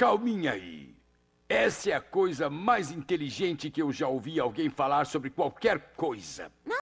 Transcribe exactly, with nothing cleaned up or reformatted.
calminha aí. Essa é a coisa mais inteligente que eu já ouvi alguém falar sobre qualquer coisa.